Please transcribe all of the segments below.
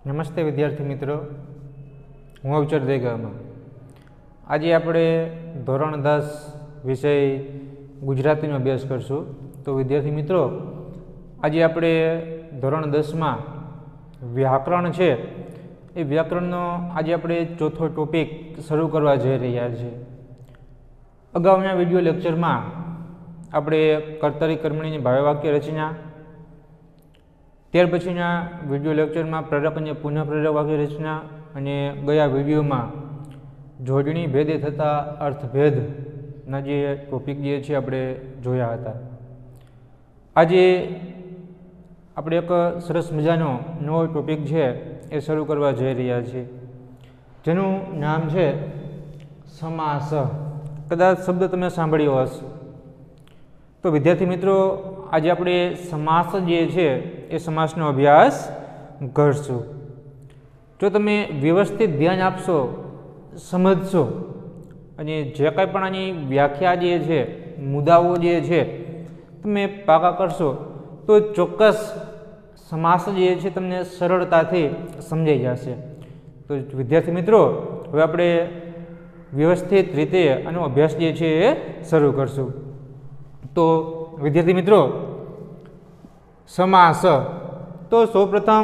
નમસ્તે વિદ્યાર્થી મિત્રો, હું અવચર દેગામાં. આજે આપણે ધોરણ 10 વિષય ગુજરાતીનો અભ્યાસ કરશું. તો વિદ્યાર્થી મિત્રો, આજે આપણે ધોરણ 10માં વ્યાકરણ છે એ વ્યાકરણનો આજે આપણે ચોથો ટોપિક શરૂ કરવા જઈ રહ્યા છીએ. અગાઉના વિડીયો લેક્ચરમાં આપણે કર્તરી કર્મણીની ભાવ્યવાક્ય રચના, ત્યાર પછીના વિડીયો લેક્ચરમાં પ્રેરક અને પુનઃપ્રેરક વાક્ય રચના અને ગયા વિડીયોમાં જોડણી ભેદે થતા અર્થભેદના જે ટોપિક જે છે આપણે જોયા હતા. આજે આપણે એક સરસ મજાનો નવો ટોપિક છે એ શરૂ કરવા જઈ રહ્યા છીએ, જેનું નામ છે સમાસ. કદાચ શબ્દ તમે સાંભળ્યો હશે. તો વિદ્યાર્થી મિત્રો, આજે આપણે સમાસ જે છે એ સમાસનો અભ્યાસ કરશું. જો તમે વ્યવસ્થિત ધ્યાન આપશો, સમજશો અને જે કંઈ પણ આની વ્યાખ્યા જે છે, મુદ્દાઓ જે છે તમે પાકા કરશો તો ચોક્કસ સમાસ જે છે તમને સરળતાથી સમજાઈ જશે. તો વિદ્યાર્થી મિત્રો, હવે આપણે વ્યવસ્થિત રીતે આનો અભ્યાસ જે છે એ શરૂ કરશું. તો વિદ્યાર્થી મિત્રો, સમાસ. તો સૌપ્રથમ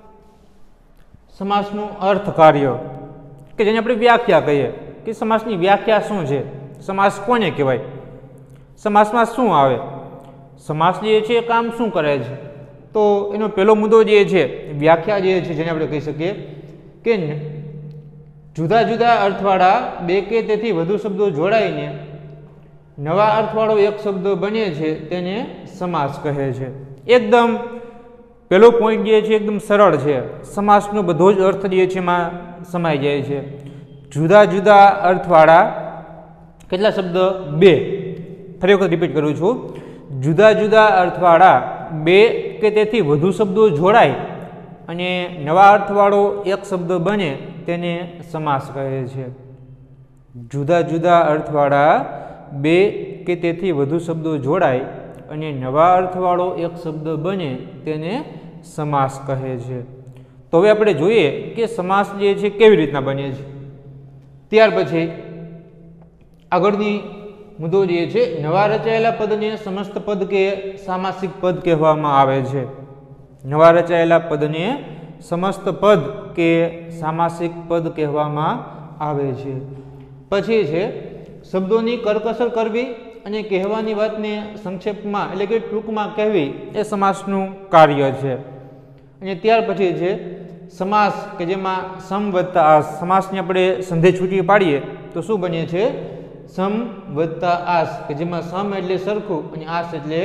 સમાસનું અર્થ કાર્ય કે જેને આપણે વ્યાખ્યા કહીએ કે સમાસની વ્યાખ્યા શું છે, સમાસ કોને કહેવાય, સમાસમાં શું આવે, સમાસ જે છે કામ શું કરે છે. તો એનો પહેલો મુદ્દો જે છે વ્યાખ્યા જે છે, જેને આપણે કહી શકીએ કે જુદા જુદા અર્થવાળા બે કે તેથી વધુ શબ્દો જોડાઈને નવા અર્થવાળો એક શબ્દ બને છે તેને સમાસ કહે છે. એકદમ પહેલો પોઈન્ટ જે છે એકદમ સરળ છે. સમાસનો બધો જ અર્થ જે છે એમાં સમાઈ જાય છે. જુદા જુદા અર્થવાળા કેટલા શબ્દ? બે. ફરી વખત રિપીટ કરું છું. જુદા જુદા અર્થવાળા બે કે તેથી વધુ શબ્દો જોડાય અને નવા અર્થવાળો એક શબ્દ બને તેને સમાસ કહે છે. જુદા જુદા અર્થવાળા બે કે તેથી વધુ શબ્દો જોડાય અને નવા અર્થવાળો એક શબ્દ બને તેને સમાસ કહે છે. તો હવે આપણે જોઈએ કે સમાસ જે છે કેવી રીતના બને છે. ત્યાર પછી આગળની મુદ્દો જે છે, નવા રચાયેલા પદને સમસ્ત પદ કે સામાસિક પદ કહેવામાં આવે છે. નવા રચાયેલા પદને સમસ્ત પદ કે સામાસિક પદ કહેવામાં આવે છે. પછી છે શબ્દોની કરકસર કરવી અને કહેવાની વાતને સંક્ષેપમાં એટલે કે ટૂંકમાં કહેવી એ સમાસનું કાર્ય છે. અને ત્યાર પછી છે સમાસ કે જેમાં સમ વત્તા આસ. સમાસને આપણે સંધિ છૂટી પાડીએ તો શું બને છે? સમ વત્તા આસ, કે જેમાં સમ એટલે સરખું અને આસ એટલે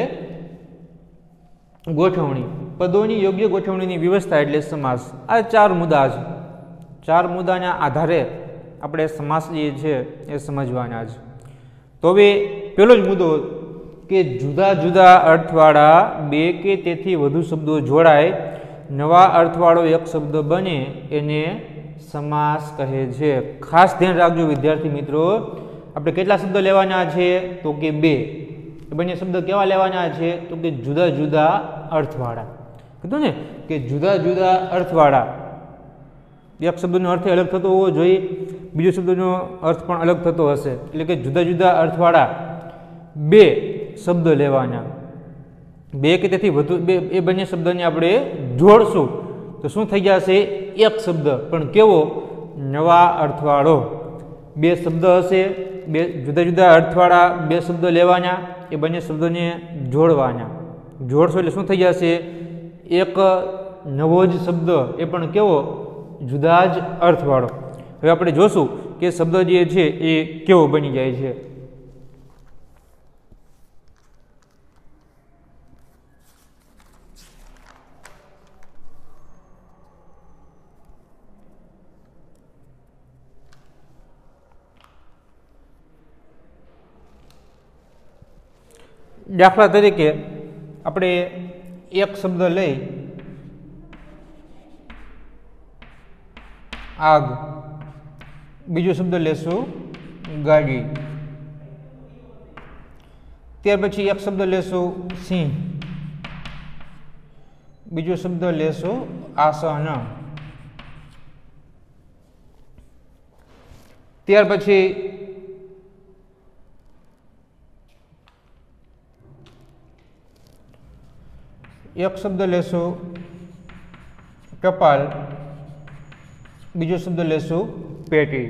ગોઠવણી. પદોની યોગ્ય ગોઠવણીની વ્યવસ્થા એટલે સમાસ. આ ચાર મુદ્દા છે. ચાર મુદ્દાના આધારે આપણે સમાસ જે છે એ સમજવાના છે. તો હવે પહેલો જ મુદ્દો કે જુદા જુદા અર્થવાળા બે કે તેથી વધુ શબ્દો જોડાય નવા અર્થવાળો એક શબ્દ બને એને સમાસ કહે છે. ખાસ ધ્યાન રાખજો વિદ્યાર્થી મિત્રો, આપણે કેટલા શબ્દ લેવાના છે? તો કે બે. એ બંને શબ્દ કેવા લેવાના છે? તો કે જુદા જુદા અર્થવાળા. કીધું ને કે જુદા જુદા અર્થવાળા. એક શબ્દનો અર્થ અલગ થતો હોવો જોઈએ, બીજો શબ્દનો અર્થ પણ અલગ થતો હશે. એટલે કે જુદા જુદા અર્થવાળા બે શબ્દ લેવાના. બે કે તેથી વધુ એ બંને શબ્દને આપણે જોડશું તો શું થઈ જશે? એક શબ્દ. પણ કેવો? નવા અર્થવાળો. બે શબ્દ હશે, બે જુદા જુદા અર્થવાળા બે શબ્દ લેવાના, એ બંને શબ્દોને જોડવાના. જોડશો એટલે શું થઈ જશે? એક નવો જ શબ્દ, એ પણ કેવો? જુદા જ અર્થવાળો. હવે આપણે જોશું કે શબ્દ જે છે એ કેવો બની જાય છે. દાખલા તરીકે આપણે એક શબ્દ લઈ આગ, બીજો શબ્દ લેશું ગાડી, ત્યાર પછી એક શબ્દ લેશું સિંહ, બીજો શબ્દ લેશું આસન, ત્યાર પછી એક શબ્દ લેશું ટપાલ, બીજો શબ્દ લેશું પેટી.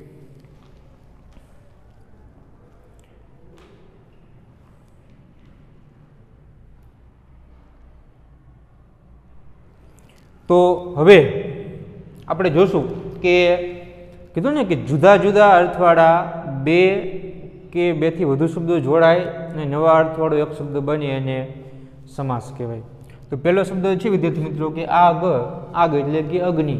તો હવે આપણે જોશું કે કીધું ને કે જુદા જુદા અર્થવાળા બે કે બેથી વધુ શબ્દો જોડાય અને નવા અર્થવાળો એક શબ્દ બને અને સમાસ કહેવાય. તો પહેલો શબ્દ છે વિદ્યાર્થી મિત્રો કે આગ. આગ એટલે કે અગ્નિ.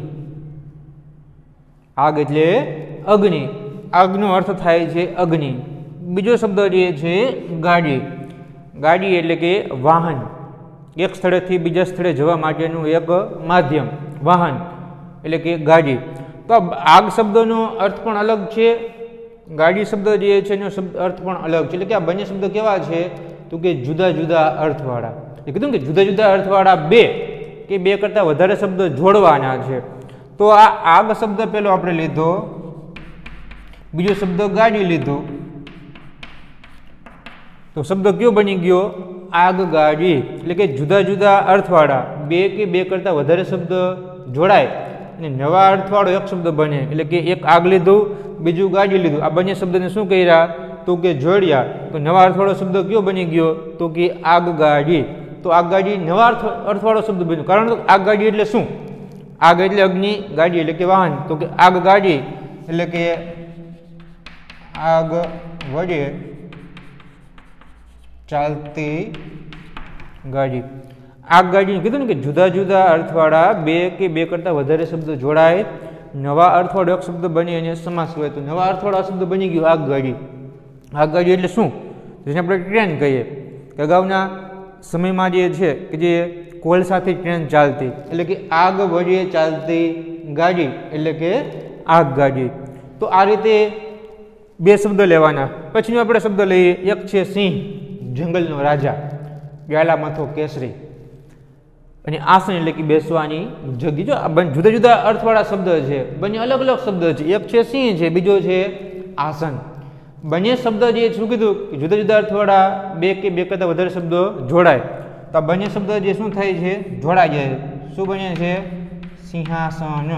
આગ એટલે અગ્નિ. આગનો અર્થ થાય છે અગ્નિ. બીજો શબ્દ જે છે ગાડી. ગાડી એટલે કે વાહન. એક સ્થળેથી બીજા સ્થળે જવા માટેનું એક માધ્યમ, વાહન એટલે કે ગાડી. તો આગ શબ્દનો અર્થ પણ અલગ છે, ગાડી શબ્દ જે છે એનો અર્થ પણ અલગ છે. એટલે કે આ બંને શબ્દ કેવા છે તો કે જુદા જુદા અર્થવાળા. એ કીધું કે જુદા જુદા અર્થવાળા બે કે બે કરતાં વધારે શબ્દ જોડવાના છે. તો આ આગ શબ્દ પેલો આપણે લીધો, બીજો શબ્દ ગાડી લીધું, તો શબ્દ કયો બની ગયો? આગગાડી. એટલે કે જુદા જુદા અર્થવાળા બે કે બે કરતાં વધારે શબ્દ જોડાય અને નવા અર્થવાળો એક શબ્દ બને. એટલે કે એક આગ લીધું, બીજું ગાડી લીધું, આ બંને શબ્દને શું કર્યા તો કે જોડ્યા. તો નવા અર્થવાળો શબ્દ કયો બની ગયો તો કે આગગાડી. તો આગગાડી નવા અર્થવાળો શબ્દ બન્યો. કારણ કે આગગાડી એટલે શું? આગ એટલે અગ્નિ, ગાડી એટલે કે વાહન. તો કે આગગાડી એટલે કે આગ વડે ચાલતી ગાડી. આગગાડી કીધું ને કે જુદા જુદા અર્થવાળા બે કે બે કરતાં વધારે શબ્દ જોડાય, નવા અર્થવાળો એક શબ્દ બની અને સમાસ હોય. તો નવા અર્થવાળો શબ્દ બની ગયો આગગાડી. આગગાડી એટલે શું? જેને આપણે ટ્રેન કહીએ કે અગાઉના સમયમાં જે છે કે જે કોલસાથી ટ્રેન ચાલતી, એટલે કે આગ વડે ચાલતી ગાડી એટલે કે આગગાડી. તો આ રીતે બે શબ્દ લેવાના. પછીનો આપણે શબ્દ લઈએ. એક છે સિંહ, જંગલનો રાજા, ગાલા મથો કેસરી, અને આસન એટલે કે બેસવાની જગ્યા. જો આ જુદા જુદા અર્થવાળા શબ્દ છે, બંને અલગ અલગ શબ્દ છે. એક છે સિંહ છે, બીજો છે આસન. બંને શબ્દ જે શું કીધું જુદા જુદા અર્થવાળા બે કે બે કરતાં વધારે શબ્દો જોડાય તો આ બંને શબ્દ જે શું થાય છે જોડાઈ જાય. શું બને છે? સિંહાસન.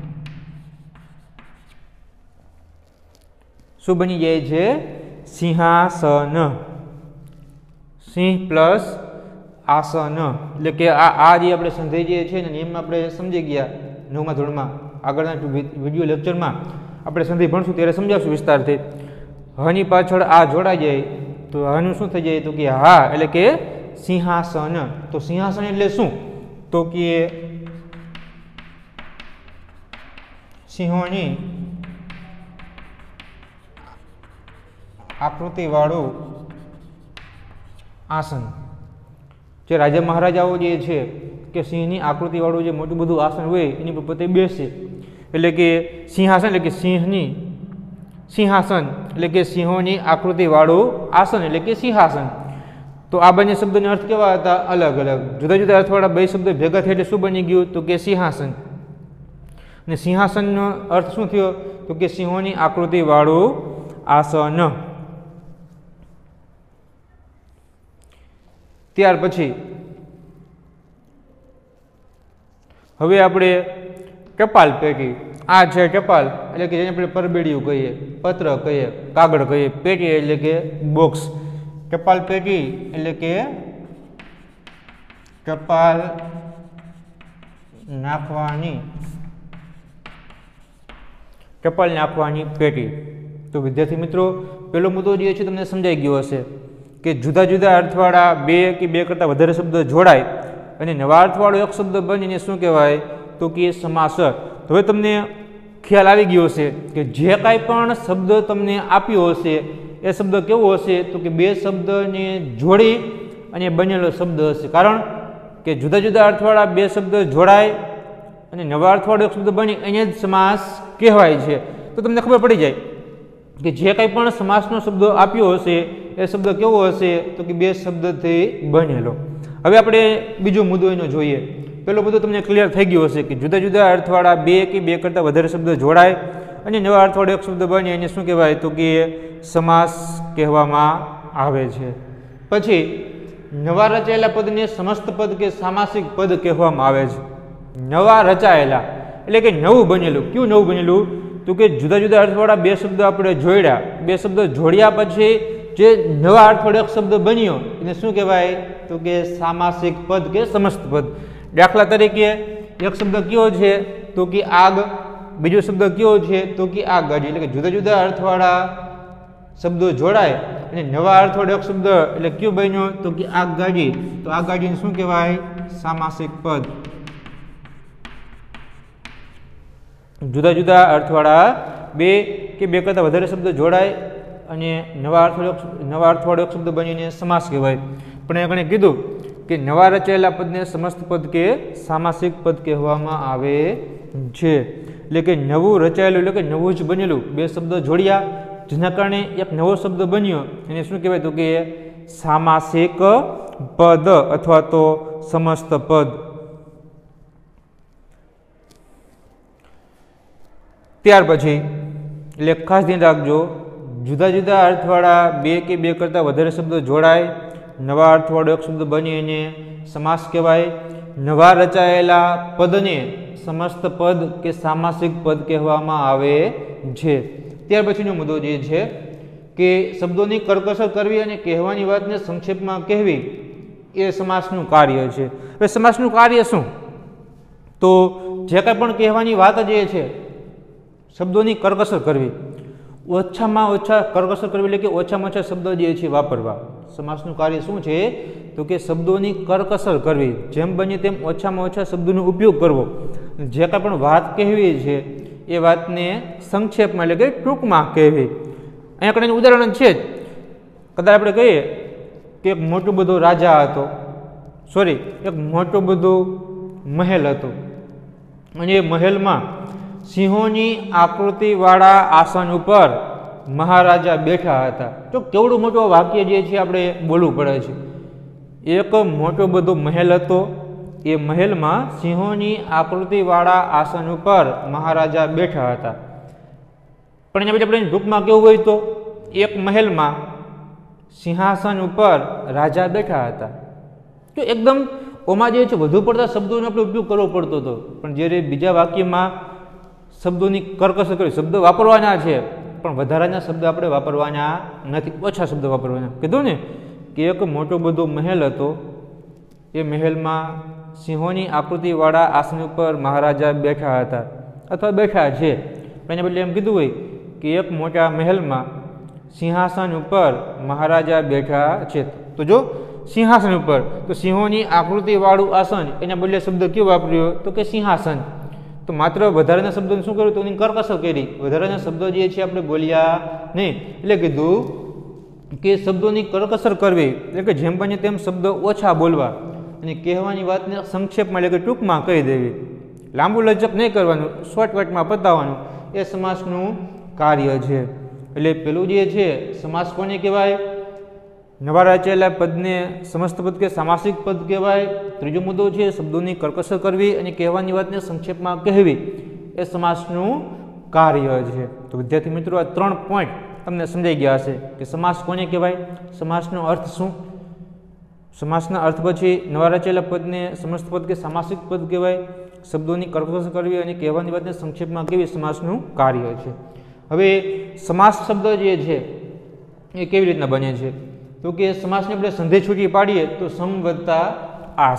શું બની જાય છે? સિંહાસન. સિંહ પ્લસ આસન. એટલે કે આ જે આપણે સંધિ જે છે ને નિયમમાં આપણે સમજી ગયા 9મા ધોરણમાં. આગળના વિડીયો લેક્ચરમાં આપણે સંધિ ભણશું ત્યારે સમજાવશું વિસ્તારથી. હની પાછળ આ જોડાઈ જાય તો હનું શું થઈ જાય તો કે હા એટલે કે સિંહાસન. તો સિંહાસન એટલે શું તો કે સિંહોની આકૃતિવાળું આસન. જે રાજા મહારાજાઓ જે છે કે સિંહની આકૃતિવાળું જે મોટું બધું આસન હોય એની પર પોતે બેસે એટલે કે સિંહાસન. એટલે કે સિંહાસન એટલે કે સિંહોની આકૃતિવાળું આસન એટલે કે સિંહાસન. તો આ બંને શબ્દનો અર્થ કેવા હતા? અલગ અલગ. જુદા જુદા અર્થવાળા બે શબ્દ ભેગા થયા એટલે શું બની ગયું તો કે સિંહાસન. અને સિંહાસનનો અર્થ શું થયો તો કે સિંહોની આકૃતિવાળું આસન. ત્યાર પછી હવે આપણે ટપાલ પેટી. આ છે ટપાલ એટલે કે જેને આપણે પરબેડિયું કહીએ, પત્ર કહીએ, કાગળ કહીએ. પેટી એટલે કે બોક્સ. ટપાલ પેટી એટલે કે ટપાલ નાખવાની પેટી. તો વિદ્યાર્થી મિત્રો પહેલો મુદ્દો જે છે તમને સમજાઈ ગયો હશે કે જુદા જુદા અર્થવાળા બે કે બે કરતાં વધારે શબ્દ જોડાય અને નવા અર્થવાળો એક શબ્દ બનીને શું કહેવાય તો કે સમાસ. હવે તમને ખ્યાલ આવી ગયો હશે કે જે કાંઈ પણ શબ્દ તમને આપ્યો હશે એ શબ્દ કેવો હશે તો કે બે શબ્દને જોડી અને બનેલો શબ્દ હશે. કારણ કે જુદા જુદા અર્થવાળા બે શબ્દ જોડાય અને નવા અર્થવાળો એક શબ્દ બની એને જ સમાસ કહેવાય છે. તો તમને ખબર પડી જાય કે જે કંઈ પણ સમાસનો શબ્દ આપ્યો હશે એ શબ્દ કેવો હશે તો કે બે શબ્દથી બનેલો. હવે આપણે બીજો મુદ્દો એનો જોઈએ. પહેલો મુદ્દો તમને ક્લિયર થઈ ગયો હશે કે જુદા જુદા અર્થવાળા બે કે બે કરતાં વધારે શબ્દ જોડાય અને નવા અર્થવાળો એક શબ્દ બને એને શું કહેવાય? તો કે સમાસ કહેવામાં આવે છે. પછી નવા રચાયેલા પદને સમસ્ત પદ કે સામાસિક પદ કહેવામાં આવે છે. નવા રચાયેલા એટલે કે નવું બનેલું. કયું નવું બનેલું? તો કે જુદા જુદા અર્થવાળા બે શબ્દ આપણે જોડ્યા, બે શબ્દ જોડ્યા પછી જે નવા અર્થવાળો એક શબ્દ બન્યો એને શું કહેવાય? તો કે સામાસિક પદ કે સમસ્ત પદ. દાખલા તરીકે એક શબ્દ કયો છે? તો કે આગ. બીજો શબ્દ કયો છે? તો કે આગગાડી. એટલે કે જુદા જુદા અર્થવાળા શબ્દો જોડાય અને નવા અર્થવાળો એક શબ્દ એટલે કયો બન્યો? તો કે આગગાડી. તો આગગાડીને શું કહેવાય? સામાસિક પદ. જુદા જુદા અર્થવાળા બે કે બે કરતાં વધારે શબ્દ જોડાય અને નવા અર્થવાળો એક શબ્દ બનીને સમાસ કહેવાય. પણ એણે કીધું કે નવા રચાયેલા પદને સમસ્ત પદ કે સામાસિક પદ કહેવામાં આવે છે. એટલે કે નવું રચાયેલું એટલે કે નવું જ બનેલું બે શબ્દ જોડ્યા જેના કારણે એક નવો શબ્દ બન્યો એને શું કહેવાય? તો કે સામાસિક પદ અથવા તો સમસ્ત પદ. ત્યાર પછી એટલે ખાસ ધ્યાન રાખજો, જુદા જુદા અર્થવાળા બે કે બે કરતાં વધારે શબ્દો જોડાય, નવા અર્થવાળો એક શબ્દ બની એને સમાસ કહેવાય. નવા રચાયેલા પદને સમસ્ત પદ કે સામાસિક પદ કહેવામાં આવે છે. ત્યાર પછીનો મુદ્દો જે છે કે શબ્દોની કરકસર કરવી અને કહેવાની વાતને સંક્ષેપમાં કહેવી એ સમાસનું કાર્ય છે. હવે સમાસનું કાર્ય શું? તો જે કંઈ પણ કહેવાની વાત જે છે શબ્દોની કરકસર કરવી, ઓછામાં ઓછા કરકસર કરવી એટલે કે ઓછામાં ઓછા શબ્દો જે છે વાપરવા. સમાસનું કાર્ય શું છે? તો કે શબ્દોની કરકસર કરવી, જેમ બને તેમ ઓછામાં ઓછા શબ્દોનો ઉપયોગ કરવો. જે કાંઈ પણ વાત કહેવી છે એ વાતને સંક્ષેપમાં એટલે કે ટૂંકમાં કહેવી. અહીંયા કણે ઉદાહરણ છે જ. કદાચ આપણે કહીએ કે એક મોટો બધો રાજા હતો, એક મોટો બધો મહેલ હતો અને એ મહેલમાં સિંહોની આકૃતિવાળા આસન ઉપર મહારાજા બેઠા હતા. તો કેવડું મોટું વાક્ય જે છે આપણે બોલવું પડે છે. એક મોટો બધો મહેલ હતો, એ મહેલમાં સિંહોની આકૃતિવાળા આસન ઉપર મહારાજા બેઠા હતા. પણ એના પછી આપણે ટૂંકમાં કેવું હોય તો એક મહેલમાં સિંહાસન ઉપર રાજા બેઠા હતા. તો એકદમ ઓમાં જે છે વધુ પડતા શબ્દોનો આપણે ઉપયોગ કરવો પડતો હતો. પણ જ્યારે બીજા વાક્યમાં શબ્દોની કરકસર કરી, શબ્દો વાપરવાના છે પણ વધારાના શબ્દ આપણે વાપરવાના નથી, ઓછા શબ્દ વાપરવાના. કીધું ને કે એક મોટો બધો મહેલ હતો, એ મહેલમાં સિંહોની આકૃતિવાળા આસન ઉપર મહારાજા બેઠા હતા અથવા બેઠા છે. પણ એના બદલે એમ કીધું હોય કે એક મોટા મહેલમાં સિંહાસન ઉપર મહારાજા બેઠા છે. તો જો સિંહાસન ઉપર, તો સિંહોની આકૃતિવાળું આસન એના બદલે શબ્દ કયો વાપર્યો? તો કે સિંહાસન. તો માત્ર વધારાના શબ્દોને શું કર્યું? તો એની કરકસર કરી. વધારાના શબ્દો જે છે આપણે બોલ્યા નહીં. એટલે કીધું કે શબ્દોની કરકસર કરવી એટલે કે જેમ બને તેમ શબ્દો ઓછા બોલવા અને કહેવાની વાતને સંક્ષેપમાં એટલે કે ટૂંકમાં કહી દેવી. લાંબુ લચક નહીં કરવાનું, શોર્ટકટમાં પતાવવાનું, એ સમાસનું કાર્ય છે. એટલે પેલું જે છે સમાસ કોને કહેવાય? નવા રચાયેલા પદને સમસ્ત પદ કે સામાસિક પદ કહેવાય. ત્રીજો મુદ્દો છે શબ્દોની કરકસર કરવી અને કહેવાની વાતને સંક્ષેપમાં કહેવી, એ સમાસનું કાર્ય છે. તો વિદ્યાર્થી મિત્રો, આ 3 પોઈન્ટ તમને સમજાઈ ગયા હશે કે સમાસ કોને કહેવાય, સમાસનો અર્થ શું, સમાસના અર્થ પછી નવા રચાયેલા પદને સમસ્ત પદ કે સામાસિક પદ કહેવાય, શબ્દોની કરકસર કરવી અને કહેવાની વાતને સંક્ષેપમાં કહેવી સમાસનું કાર્ય છે. હવે સમાસ શબ્દ જે છે એ કેવી રીતના બને છે? તો કે સમાસને આપણે સંધિ છૂટી પાડીએ તો સમ વત્તા આસ,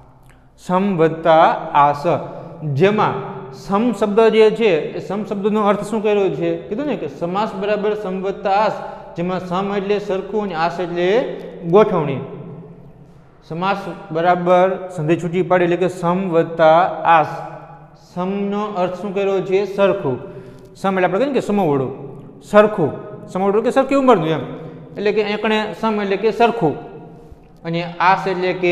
સમ વત્તા આસ, જેમાં સમ શબ્દ જે છે એ સમ શબ્દનો અર્થ શું કર્યો છે? કીધું ને કે સમાસ બરાબર સમ વત્તા આસ, જેમાં સમ એટલે સરખું અને આસ એટલે ગોઠવણી. સમાસ બરાબર સંધિ છૂટી પાડી એટલે કે સમ વત્તા આસ. સમનો અર્થ શું કર્યો છે? સરખું. સમ એટલે આપણે કહીએ કે સમોવડું, સરખું, સમોવડું કે સરખી ઉંમરનું એમ. એટલે કે એકણે સમ એટલે કે સરખું અને આસ એટલે કે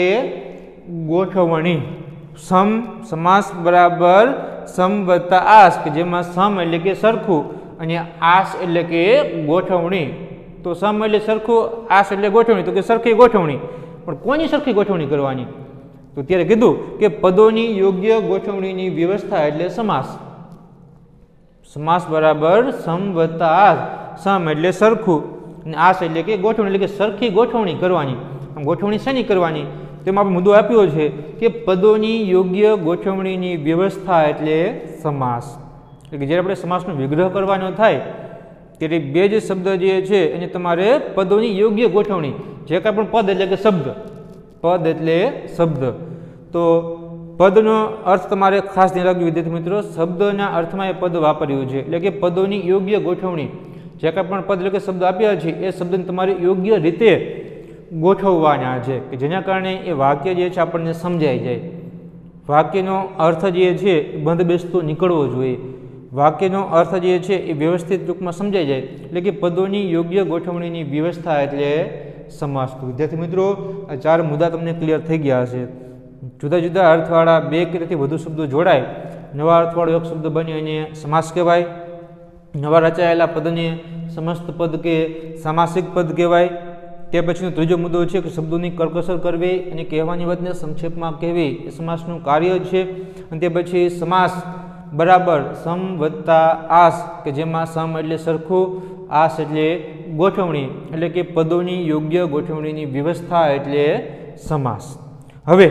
ગોઠવણી. સમ સમાસ બરાબર સમ વત્તા આસ, કે જેમાં સમ એટલે કે સરખું અને આસ એટલે કે ગોઠવણી. તો સમ એટલે સરખું, આસ એટલે ગોઠવણી. તો કે સરખી ગોઠવણી. પણ કોની સરખી ગોઠવણી કરવાની? તો ત્યારે કીધું કે પદોની યોગ્ય ગોઠવણીની વ્યવસ્થા એટલે સમાસ. સમાસ બરાબર સમ વત્તા આસ. સમ એટલે સરખું અને આસ એટલે કે ગોઠવણી, એટલે કે સરખી ગોઠવણી કરવાની. આમ ગોઠવણી શેની કરવાની? તેમાં આપણે મુદ્દો આપ્યો છે કે પદોની યોગ્ય ગોઠવણીની વ્યવસ્થા એટલે સમાસ. એટલે કે જ્યારે આપણે સમાસનો વિગ્રહ કરવાનો થાય ત્યારે બે જ શબ્દ જે છે એને તમારે પદોની યોગ્ય ગોઠવણી, જે કાંઈ પણ પદ એટલે કે શબ્દ, પદ એટલે શબ્દ, તો પદનો અર્થ તમારે ખાસ ધ્યાન રાખજો વિદ્યાર્થી મિત્રો. શબ્દના અર્થમાં એ પદ વાપર્યું છે, એટલે કે પદોની યોગ્ય ગોઠવણી. જે કાંઈ પણ પદ એટલે કે શબ્દ આપ્યા છે એ શબ્દને તમારે યોગ્ય રીતે ગોઠવવાના છે કે જેના કારણે એ વાક્ય જે છે આપણને સમજાઈ જાય. વાક્યનો અર્થ જે છે બંધ બેસતો નીકળવો જોઈએ. વાક્યનો અર્થ જે છે એ વ્યવસ્થિત ટૂંકમાં સમજાઈ જાય. એટલે કે પદોની યોગ્ય ગોઠવણીની વ્યવસ્થા એટલે સમાસ. વિદ્યાર્થી મિત્રો, આ 4 મુદ્દા તમને ક્લિયર થઈ ગયા હશે. જુદા જુદા અર્થવાળા 2 કે તેથી વધુ શબ્દો જોડાય, નવા અર્થવાળો એક શબ્દ બને એને સમાસ કહેવાય. નવા રચાયેલા પદને સમસ્ત પદ કે સામાસિક પદ કહેવાય. તે પછીનો ત્રીજો મુદ્દો છે કે શબ્દોની કરકસર કરવી અને કહેવાની વાતને સંક્ષેપમાં કહેવી એ સમાસનું કાર્ય છે. અને તે પછી સમાસ બરાબર સમ વત્તા આસ, કે જેમાં સમ એટલે સરખું, આસ એટલે ગોઠવણી, એટલે કે પદોની યોગ્ય ગોઠવણીની વ્યવસ્થા એટલે સમાસ. હવે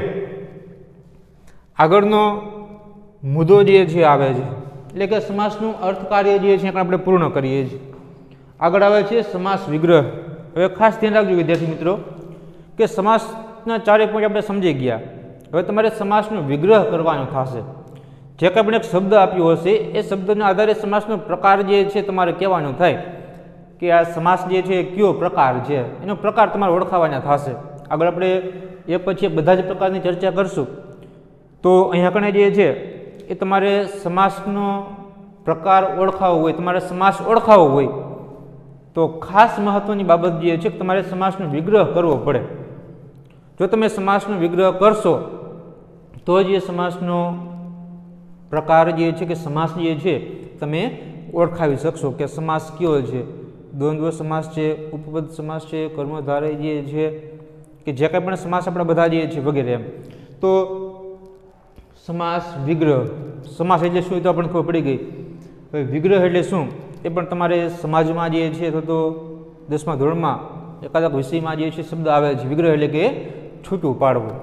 આગળનો મુદ્દો જે છે આવે છે, એટલે કે સમાસનું અર્થ કાર્ય જે છે આપણે પૂર્ણ કરીએ છીએ. આગળ આવે છે સમાસ વિગ્રહ. હવે ખાસ ધ્યાન રાખજો વિદ્યાર્થી મિત્રો કે સમાસના 4 પોઈન્ટ આપણે સમજી ગયા. હવે તમારે સમાસનો વિગ્રહ કરવાનો થશે. જે કંઈ પણ એક શબ્દ આપ્યો હશે એ શબ્દના આધારે સમાસનો પ્રકાર જે છે તમારે કહેવાનો થાય કે આ સમાસ જે છે કયો પ્રકાર છે, એનો પ્રકાર તમારે ઓળખાવાના થશે. આગળ આપણે એક પછી બધા જ પ્રકારની ચર્ચા કરશું. તો અહીંયા કણે જે છે એ તમારે સમાસનો પ્રકાર ઓળખાવો હોય, તમારે સમાસ ઓળખાવો હોય તો ખાસ મહત્વની બાબત જે છે કે તમારે સમાસનો વિગ્રહ કરવો પડે. જો તમે સમાસનો વિગ્રહ કરશો તો જ એ સમાસનો પ્રકાર જે છે કે સમાસ જે છે તમે ઓળખાવી શકશો કે સમાસ કયો છે. દ્વંદ્વ સમાસ છે, ઉપપદ સમાસ છે, કર્મધારય જે છે, કે જે કંઈ પણ સમાસ આપણા બધા જે છે વગેરે. એમ તો સમાસ વિગ્રહ, સમાસ એટલે શું એ તો આપણને ખબર પડી ગઈ. હવે વિગ્રહ એટલે શું એ પણ તમારે સમાજમાં જે છે અથવા તો 10મા ધોરણમાં એકાદક વિષયમાં જે છે શબ્દ આવે છે. વિગ્રહ એટલે કે છૂટું પાડવું.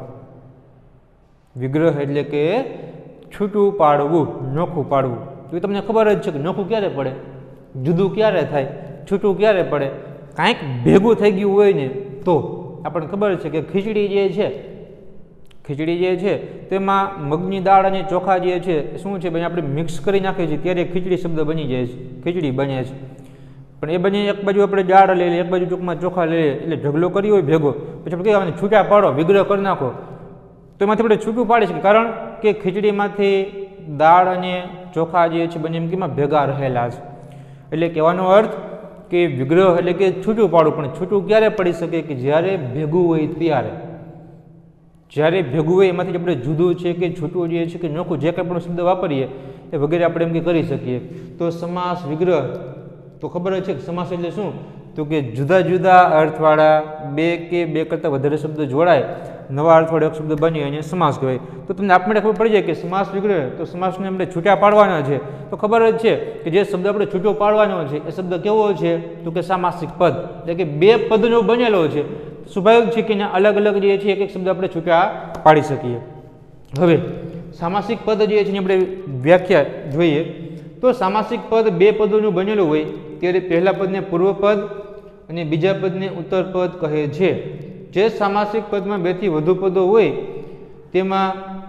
વિગ્રહ એટલે કે છૂટું પાડવું, નોખું પાડવું. તો એ તમને ખબર જ છે કે નોખું ક્યારે પડે, જુદું ક્યારે થાય, છૂટું ક્યારે પડે. કાંઈક ભેગું થઈ ગયું હોય ને તો આપણને ખબર છે કે ખીચડી જે છે તેમાં મગની દાળ અને ચોખા જે છે શું છે ભાઈ આપણે મિક્સ કરી નાખીએ છીએ ત્યારે ખીચડી શબ્દ બની જાય છે, ખીચડી બને છે. પણ એ બને એક બાજુ આપણે દાળ લઈ લઈએ, એક બાજુ ટૂંકમાં ચોખા લઈ લઈએ, એટલે ઢગલો કર્યો હોય ભેગો, પછી આપણે કહેવાય છૂટા પાડો, વિગ્રહ કરી નાખો, તો એમાંથી આપણે છૂટું પાડી શકીએ. કારણ કે ખીચડીમાંથી દાળ અને ચોખા જે છે બંને એમ કે ભેગા રહેલા છે. એટલે કહેવાનો અર્થ કે વિગ્રહ એટલે કે છૂટું પાડવું. પણ છૂટું ક્યારે પડી શકે કે જ્યારે ભેગું હોય ત્યારે. જ્યારે ભેગું હોય એમાંથી આપણે જુદું છે કે છૂટું જે છે કે નોખું જે કંઈ પણ શબ્દ વાપરીએ એ વગેરે આપણે એમ કે કરી શકીએ. તો સમાસ વિગ્રહ તો ખબર જ છે કે સમાસ એટલે શું, તો કે જુદા જુદા અર્થવાળા 2 કે 2 કરતાં વધારે શબ્દ જોડાય, નવા અર્થવાળો એક શબ્દ બની અને સમાસ કહેવાય. તો તમને આપણે ખબર પડી જાય કે સમાસ વિગ્રહ, તો સમાસને આપણે છૂટા પાડવાના છે. તો ખબર જ છે કે જે શબ્દ આપણે છૂટો પાડવાનો છે એ શબ્દ કેવો છે, તો કે સામાસિક પદ, એટલે કે 2 પદનો બનેલો છે. સ્વાભાવિક છે કે અલગ અલગ જે છે એક એક શબ્દ આપણે છૂટા પાડી શકીએ. હવે સામાસિક પદ જે છે એની આપણે વ્યાખ્યા જોઈએ તો સામાસિક પદ 2 પદોનું બનેલું હોય ત્યારે પહેલા પદને પૂર્વ પદ અને બીજા પદને ઉત્તર પદ કહે છે. જે સામાસિક પદમાં 2 થી વધુ પદો હોય તેમાં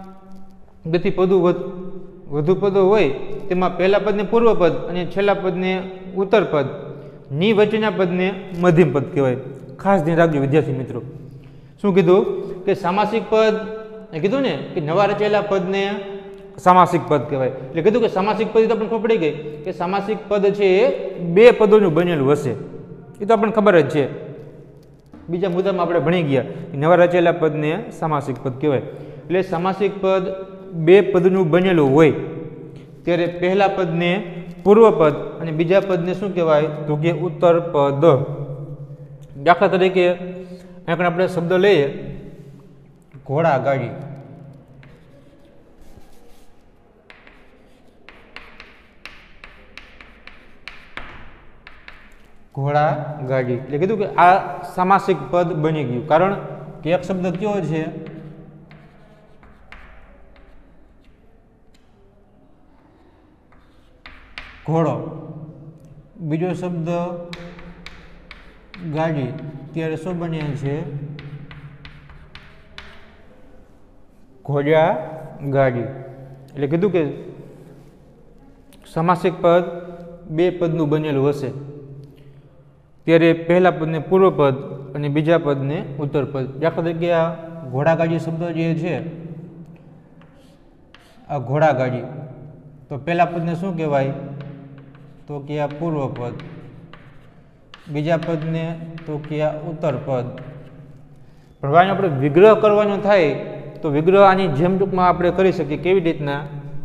2 થી વધુ પદો હોય તેમાં પહેલા પદને પૂર્વ પદ અને છેલ્લા પદને ઉત્તર પદ, ની વચ્ચેના પદને મધ્યમ પદ કહેવાય. ખાસ ધ્યાન રાખજો વિદ્યાર્થી મિત્રો. શું કીધું કે સામાસિક પદ કીધું ને કે નવા રચાયેલા પદને સામાસિક પદ કહેવાય. એટલે કીધું કે સામાસિક પદ તો આપણને ખબર પડી ગઈ કે સામાસિક પદ છે એ 2 પદોનું બનેલું હશે, એ તો આપણને ખબર જ છે. બીજા મુદ્દામાં આપણે ભણી ગયા કે નવા રચાયેલા પદને સામાસિક પદ કહેવાય. એટલે સામાસિક પદ 2 પદનું બનેલું હોય ત્યારે પહેલા પદને પૂર્વ પદ અને બીજા પદને શું કહેવાય, તો કે ઉત્તર પદ. દાખલા તરીકે અહીંયા આપણે શબ્દ લઈએ ઘોડા ગાડી. ઘોડા ગાડી એટલે કીધું કે આ સામાસિક પદ બની ગયું, કારણ કે એક શબ્દ કયો છે ઘોડો, બીજો શબ્દ ગાડી, ત્યારે શું બન્યા છે ઘોડા ગાડી. એટલે કીધું કે સામાસિક પદ બે પદનું બનેલું હશે, ત્યારે પહેલા પદને પૂર્વ પદ અને બીજા પદને ઉત્તર પદ. દાખલા તરીકે આ ઘોડાગાડી શબ્દ જે છે, આ ઘોડાગાડી, તો પહેલા પદને શું કહેવાય તો કે આ પૂર્વ પદ, બીજા પદને તો કે આ ઉત્તર પદ. પણ આપણે વિગ્રહ કરવાનો થાય તો વિગ્રહ આની જેમ ટૂંકમાં આપણે કરી શકીએ. કેવી રીતના?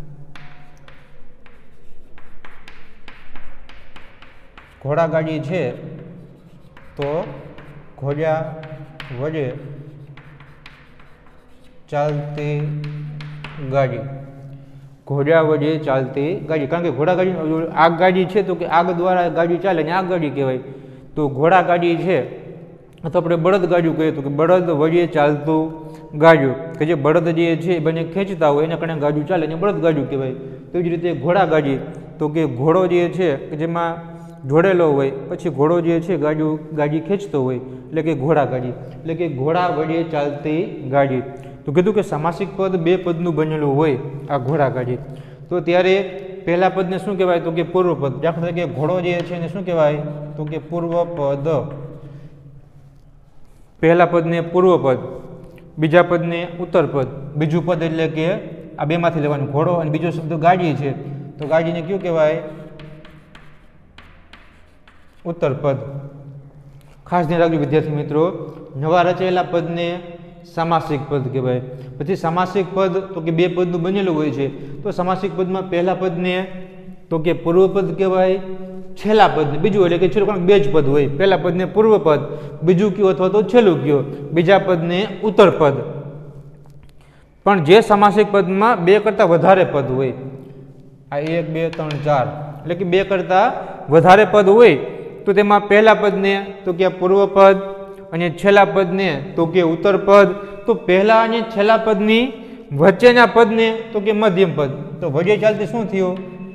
ઘોડાગાડી છે તો ઘોડા વડે ચાલતી ગાડી, ઘોડા વડે ચાલતી ગાડી. કારણ કે ઘોડાગાડી આગગાડી છે તો કે આગ દ્વારા ગાડી ચાલે ને આગગાડી કહેવાય. તો ઘોડાગાડી છે અથવા આપણે બળદગાડ્યું કહીએ તો કે બળદ વડે ચાલતું ગાડ્યું, કે જે બળદ જે છે એ બંને ખેંચતા હોય એના કારણે ગાડ્યું ચાલે ને બળદગાડ્યું કહેવાય. તેવી જ રીતે ઘોડાગાડી તો કે ઘોડો જે છે કે જેમાં જોડેલો હોય, પછી ઘોડો જે છે ગાડી ખેંચતો હોય, એટલે કે ઘોડાગાડી, એટલે કે ઘોડા વડે ચાલતી ગાડી. તો કીધું કે સામાસિક પદ બે પદનું બનેલું હોય આ ઘોડાગાડી, તો ત્યારે પહેલા પદને શું કહેવાય તો કે પૂર્વ પદ. દાખલા તરીકે ઘોડો જે છે એને શું કહેવાય તો કે પૂર્વ પદ, પહેલા પદને પૂર્વ પદ, બીજા પદને ઉત્તર પદ. બીજું પદ એટલે કે આ બેમાંથી લેવાનું, ઘોડો અને બીજો શબ્દ ગાડી છે તો ગાડીને કયું કહેવાય ઉત્તર પદ. ખાસ ધ્યાન રાખજો વિદ્યાર્થી મિત્રો, નવા રચાયેલા પદને સામાસિક પદ કહેવાય. પછી સામાસિક પદ તો કે બે પદનું બનેલું હોય છે, તો સામાસિક પદમાં પહેલા પદને તો કે પૂર્વ પદ કહેવાય, છેલ્લા પદને બીજું, એટલે કે છેલ્લું બે જ પદ હોય. પહેલા પદને પૂર્વ પદ, બીજું કયો અથવા તો છેલ્લું કયો, બીજા પદને ઉત્તર પદ. પણ જે સામાસિક પદમાં બે કરતાં વધારે પદ હોય, આ 1 2 3 4 એટલે કે બે કરતાં વધારે પદ હોય, તો તેમાં પહેલા પદને તો કે પૂર્વ પદ અને છેલ્લા પદને તો કે ઉત્તર પદ. તો પહેલા અને છેલ્લા પદની વચ્ચેના પદને તો કે મધ્યમ પદ. તો વચ્ચે ચાલતી શું થયું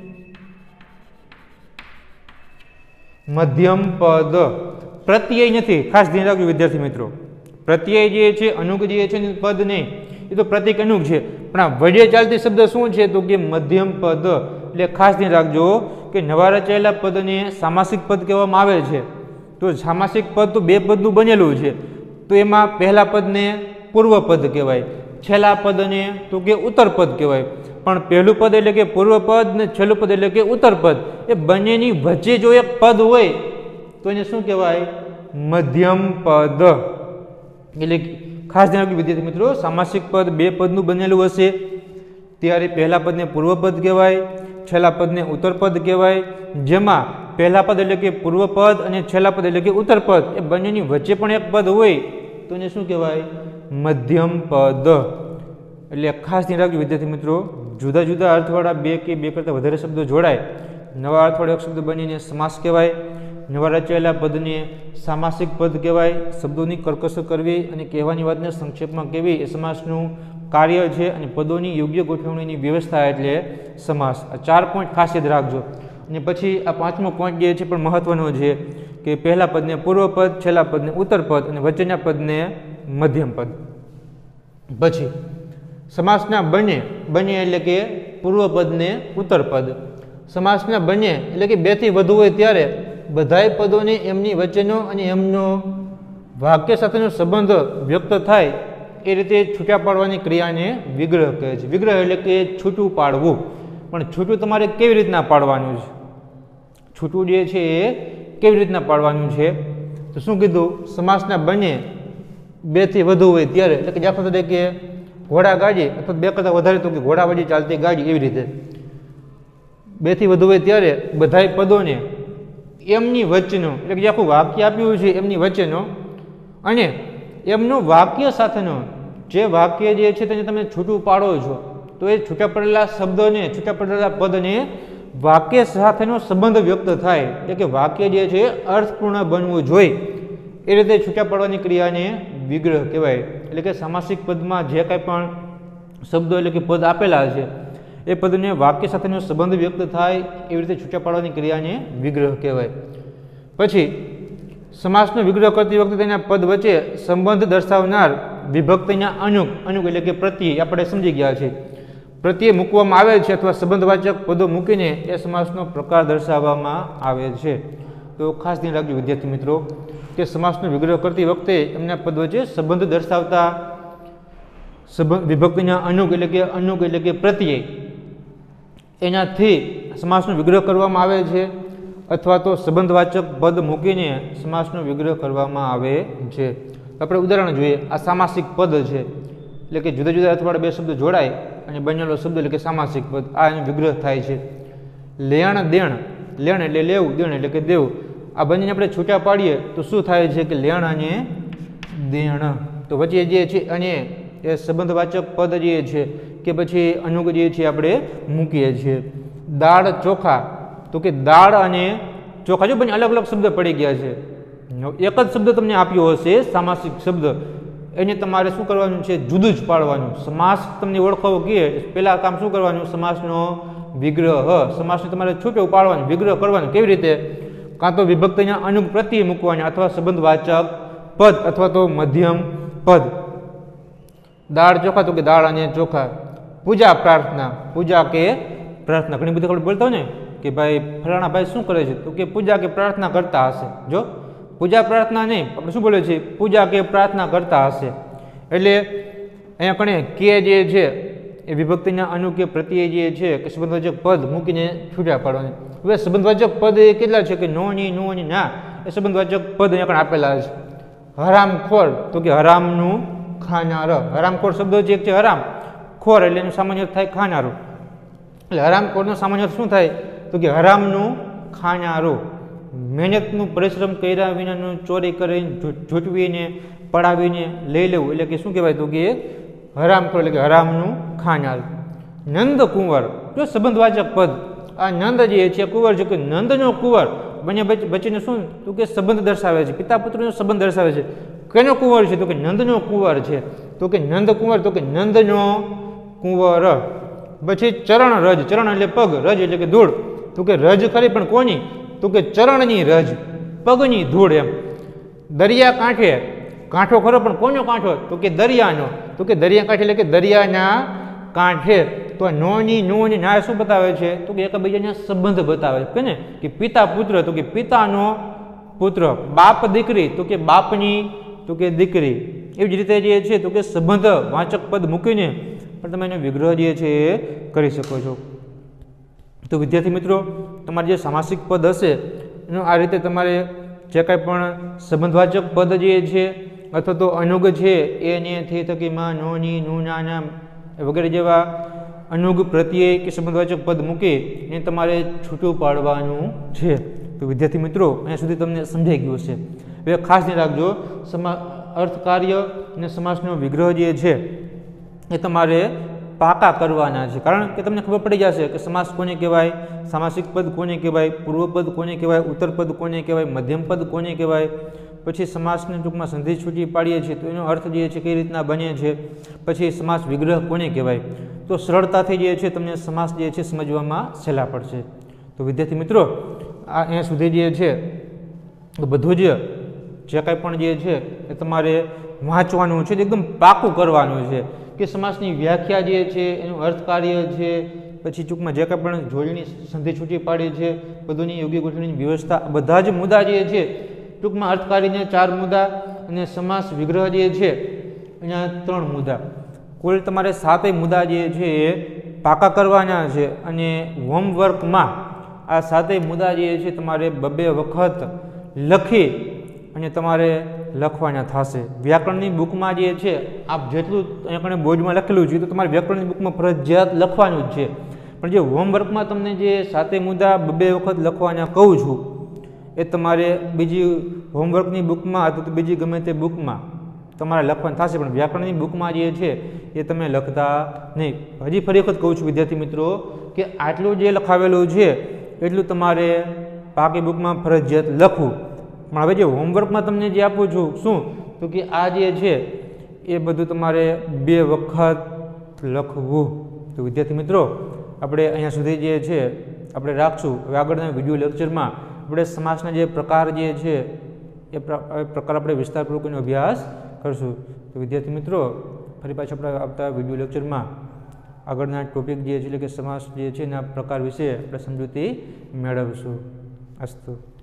મધ્યમ પદ. પ્રત્યય નથી, ખાસ ધ્યાન રાખજો વિદ્યાર્થી મિત્રો. પ્રત્યય જે છે અનુક જે છે પદ નહીં, એ તો પ્રતિક અનુક છે, પણ આ વડે ચાલતી શબ્દ શું છે તો કે મધ્યમ પદ. એટલે ખાસ ધ્યાન રાખજો કે નવા રચાયેલા પદને સામાસિક પદ કહેવામાં આવે છે. તો સામાસિક પદ તો બે પદનું બનેલું છે, તો એમાં પહેલા પદને પૂર્વ પદ કહેવાય, છેલ્લા પદને તો કે ઉત્તર પદ કહેવાય. પણ પહેલું પદ એટલે કે પૂર્વ પદ ને છેલ્લું પદ એટલે કે ઉત્તર પદ, એ બંનેની વચ્ચે જો એક પદ હોય તો એને શું કહેવાય મધ્યમ પદ. એટલે ખાસ ધ્યાન રાખજો વિદ્યાર્થી મિત્રો, સામાસિક પદ બે પદનું બનેલું હશે ત્યારે પહેલા પદને પૂર્વ પદ કહેવાય, છેલ્લા પદને ઉત્તર પદ કહેવાય. જેમાં પહેલા પદ એટલે કે પૂર્વ પદ અને છેલ્લા પદ એટલે કે ઉત્તર પદ, એ બંનેની વચ્ચે પણ એક પદ હોય તો એને શું કહેવાય મધ્યમ પદ. એટલે ખાસ ધ્યાન રાખજો વિદ્યાર્થી મિત્રો, જુદા જુદા અર્થવાળા બે કે બે કરતાં વધારે શબ્દો જોડાય, નવા અર્થવાળો એક શબ્દ બનીને સમાસ કહેવાય. નવા રચાયેલા પદને સામાસિક પદ કહેવાય. શબ્દોની કરકસર કરવી અને કહેવાની વાતને સંક્ષેપમાં કહેવી એ સમાસનું કાર્ય છે, અને પદોની યોગ્ય ગોઠવણીની વ્યવસ્થા એટલે સમાસ. આ 4 પોઈન્ટ ખાસ યાદ રાખજો. અને પછી આ 5મો પોઈન્ટ જે છે પણ મહત્વનો છે કે પહેલા પદને પૂર્વ પદ, છેલ્લા પદને ઉત્તર પદ અને વચ્ચેના પદને મધ્યમ પદ. પછી સમાસના બને એટલે કે પૂર્વ પદને ઉત્તર પદ. સમાસના બને એટલે કે બેથી વધુ હોય ત્યારે બધાય પદોને એમની વચ્ચેનો અને એમનો વાક્ય સાથેનો સંબંધ વ્યક્ત થાય એ રીતે છૂટા પાડવાની ક્રિયાને વિગ્રહ કહે છે. વિગ્રહ એટલે કે છૂટું પાડવું. પણ છૂટું તમારે કેવી રીતના પાડવાનું છે, છૂટું જે છે એ કેવી રીતના પાડવાનું છે તો શું કીધું સમાસના બને બેથી વધુ હોય ત્યારે, એટલે કે દાખલા તરીકે ઘોડા ગાડી અથવા બે કરતાં વધારે તો કે ઘોડા વડે ચાલતી ગાડી, એવી રીતે બેથી વધુ હોય ત્યારે બધાય પદોને એમની વચ્ચેનો, એટલે કે જે આખું વાક્ય આપ્યું છે એમની વચ્ચેનો અને એમનું વાક્ય સાથેનો, જે વાક્ય જે છે તેને તમે છૂટું પાડો છો તો એ છૂટા પડેલા શબ્દને, છૂટા પડેલા પદને વાક્ય સાથેનો સંબંધ વ્યક્ત થાય, એટલે કે વાક્ય જે છે અર્થપૂર્ણ બનવું જોઈએ એ રીતે છૂટા પાડવાની ક્રિયાને વિગ્રહ કહેવાય. એટલે કે સામાસિક પદમાં જે કાંઈ પણ શબ્દો એટલે કે પદ આપેલા છે એ પદને વાક્ય સાથેનો સંબંધ વ્યક્ત થાય એવી રીતે છૂટા પાડવાની ક્રિયાને વિગ્રહ કહેવાય. પછી સમાસનો વિગ્રહ કરતી વખતે તેના પદ વચ્ચે સંબંધ દર્શાવનાર વિભક્તિના અનુક એટલે કે પ્રત્યય આપણે સમજી ગયા છે. પ્રત્યય મૂકવામાં આવે છે અથવા સંબંધવાચક પદો મૂકીને એ સમાસનો પ્રકાર દર્શાવવામાં આવે છે. તો ખાસ ધ્યાન રાખજો વિદ્યાર્થી મિત્રો કે સમાસનો વિગ્રહ કરતી વખતે એમના પદ વચ્ચે સંબંધ દર્શાવતા વિભક્તિના અનુક એટલે કે પ્રત્યય એનાથી સમાસનો વિગ્રહ કરવામાં આવે છે અથવા તો સંબંધવાચક પદ મૂકીને સમાસનો વિગ્રહ કરવામાં આવે છે. આપણે ઉદાહરણ જોઈએ. આ સામાસિક પદ છે એટલે કે જુદા જુદા અર્થવાળા બે શબ્દ જોડાય અને બનેલો શબ્દ એટલે કે સામાસિક પદ. આ એનો વિગ્રહ થાય છે. લેણ દેણ, લેણ એટલે લેવું, દેણ એટલે કે દેવું. આ બંનેને આપણે છૂટા પાડીએ તો શું થાય છે કે લેણ અને દેણ. તો વચ્ચે જે છે અને એ સંબંધવાચક પદ જે છે કે પછી અનુક જે છે આપણે મૂકીએ છીએ. દાળ ચોખા, તો કે દાળ અને ચોખા જો બંને અલગ અલગ શબ્દ પડી ગયા છે. એક જ શબ્દ તમને આપ્યો હશે સામાસિક શબ્દ, એને તમારે શું કરવાનું છે જુદું જ પાડવાનું. સમાસ તમને ઓળખાવો કે પહેલાં કામ શું કરવાનું, સમાસનો વિગ્રહ, સમાસને તમારે છૂટું પાડવાનું, વિગ્રહ કરવાનું. કેવી રીતે? કાં તો વિભક્તિના અનુક પ્રત્યય મૂકવાના અથવા સંબંધવાચક પદ અથવા તો મધ્યમ પદ. દાળ ચોખા, તો કે દાળ અને ચોખા. પૂજા પ્રાર્થના, પૂજા કે પ્રાર્થના. ઘણી બધી આપણે બોલતા હોય ને કે ભાઈ ફલાણા ભાઈ શું કરે છે, તો કે પૂજા કે પ્રાર્થના કરતા હશે. જો પૂજા પ્રાર્થના નહીં, આપણે શું બોલે છે પૂજા કે પ્રાર્થના કરતા હશે. એટલે અહીંયા કણે કે જે છે એ વિભક્તિના અનુક કે પ્રત્યય જે છે કે સંબંધવાચક પદ મૂકીને છૂટા પાડવાની. હવે સંબંધવાચક પદ એ કેટલા છે કે નો ની, નો ની, ના, એ સંબંધવાચક પદ અહીંયા કણે આપેલા છે. હરામખોર, તો કે હરામનું ખાનાર. હરામખોર શબ્દ જે છે હરામ, ખોર એટલે એનું સામાન્ય થાય ખાનારું. એટલે હરામખોરનો સામાન્ય શું થાય તો કે હરામનું ખાનારું. મહેનતનું પરિશ્રમ કર્યા વિનાનું ચોરી કરીને જૂટવીને પડાવીને લઈ લેવું એટલે કે શું કહેવાય તો કે હરામખોર એટલે કે હરામનું ખાનાર. નંદ કુંવર, જો સંબંધવાચક પદ. આ નંદ જે છે કુંવર છે કે નંદનો કુંવર બંને વચ્ચેનો શું તો કે સંબંધ દર્શાવે છે, પિતા પુત્રનો સંબંધ દર્શાવે છે. કેનો કુંવર છે તો કે નંદનો કુંવર છે. તો કે નંદ કુંવર, તો કે નંદનો કુંવર. પછી ચરણ રજ, ચરણ એટલે પગ, રજ એટલે કે ધૂળ. તો કે રજ ખરી પણ કોની તો કે ચરણની રજ, પગની ધૂળ એમ. દરિયા કાંઠે, કાંઠો ખરો પણ કોનો કાંઠો તો કે દરિયાનો. તો કે દરિયા કાંઠે એટલે કે દરિયાના કાંઠે. તો નોની, નોની, ના શું બતાવે છે તો કે એકબીજાના સંબંધ બતાવે છે ને કે પિતા પુત્ર, તો કે પિતાનો પુત્ર. બાપ દીકરી, તો કે બાપની તો કે દીકરી. એવી જ રીતે જે છે તો કે સંબંધ વાચક પદ મૂકીને પણ તમે એનો વિગ્રહ જે છે એ કરી શકો છો. તો વિદ્યાર્થી મિત્રો તમારે જે સામાસિક પદ હશે એનો આ રીતે તમારે જે કાંઈ પણ સંબંધવાચક પદ જે છે અથવા તો અનુગ છે એને થી થકીમાં નોની, નુના, નામ વગેરે જેવા અનુગ પ્રત્યય કે સંબંધવાચક પદ મૂકી એને તમારે છૂટું પાડવાનું છે. તો વિદ્યાર્થી મિત્રો અહીંયા સુધી તમને સમજાઈ ગયું છે. હવે ખાસ ધ્યાન રાખજો, અર્થ કાર્ય અને સમાસનો વિગ્રહ જે છે એ તમારે પાકા કરવાના છે. કારણ કે તમને ખબર પડી જશે કે સમાસ કોને કહેવાય, સામાસિક પદ કોને કહેવાય, પૂર્વપદ કોને કહેવાય, ઉત્તરપદ કોને કહેવાય, મધ્યમ પદ કોને કહેવાય. પછી સમાસને ટૂંકમાં સંધિ છૂટી પાડીએ છીએ તો એનો અર્થ જે છે કઈ રીતના બને છે. પછી સમાસ વિગ્રહ કોને કહેવાય. તો સરળતાથી જે છે તમને સમાસ જે છે સમજવામાં સહેલા પડશે. તો વિદ્યાર્થી મિત્રો આ અહીંયા સુધી જે છે બધું જે કાંઈ પણ જે છે એ તમારે વાંચવાનું છે, એકદમ પાકું કરવાનું છે કે સમાસની વ્યાખ્યા જે છે, એનું અર્થ કાર્ય છે, પછી ટૂંકમાં જે કાંઈ પણ જોડણી સંધિ છૂટી પાડી છે, બધુંની યોગ્ય ગોઠવણીની વ્યવસ્થા, બધા જ મુદ્દા જે છે ટૂંકમાં અર્થ કાર્યને 4 મુદ્દા અને સમાસ વિગ્રહ જે છે એના 3 મુદ્દા. કુલ તમારે 7 મુદ્દા જે છે એ પાકા કરવાના છે. અને હોમવર્કમાં આ 7 મુદ્દા જે છે તમારે 2 વખત લખી અને તમારે લખવાના થશે. વ્યાકરણની બુકમાં જે છે આપ જેટલું અહીંયા બોર્ડમાં લખેલું છે તો તમારે વ્યાકરણની બુકમાં ફરજિયાત લખવાનું જ છે. પણ જે હોમવર્કમાં તમને જે 7 મુદ્દા 2 વખત લખવાના કહું છું એ તમારે બીજી હોમવર્કની બુકમાં અથવા તો બીજી ગમે તે બુકમાં તમારે લખવાનું થશે, પણ વ્યાકરણની બુકમાં જે છે એ તમે લખતા નહીં. હજી ફરી વખત કહું છું વિદ્યાર્થી મિત્રો કે આટલું જે લખાવેલું છે એટલું તમારે પાકી બુકમાં ફરજિયાત લખવું. પણ હવે જે હોમવર્કમાં તમને જે આપું છું શું, તો કે આ જે છે એ બધું તમારે 2 વખત લખવું. તો વિદ્યાર્થી મિત્રો આપણે અહીંયા સુધી જે છે આપણે રાખશું. હવે આગળના વિડીયો લેક્ચરમાં આપણે સમાસના જે પ્રકાર જે છે એ પ્રકાર આપણે વિસ્તારપૂર્વક એનો અભ્યાસ કરશું. તો વિદ્યાર્થી મિત્રો ફરી પાછા આપણે આવતા વિડીયો લેક્ચરમાં આગળના ટોપિક જે છે એટલે કે સમાસ જે છે એના પ્રકાર વિશે આપણે સમજૂતી મેળવશું. અસ્તુ.